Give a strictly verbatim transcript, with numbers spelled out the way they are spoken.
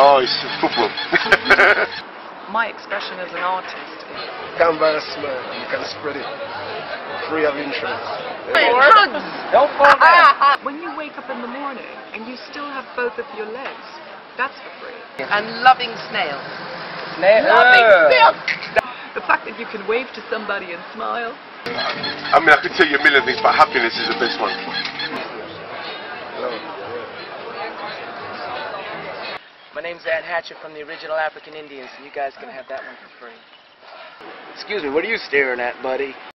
Oh, it's football. My expression as an artist. You can buy a smile and you can spread it. Free of interest. Don't fall down. When you wake up in the morning and you still have both of your legs, that's for free. And loving snails. Snail. Loving snails. The fact that you can wave to somebody and smile. I mean, I could tell you a million things, but happiness is the best one. My name's Ed Hatcher from the original African Indians, and you guys can have that one for free. Excuse me, what are you staring at, buddy?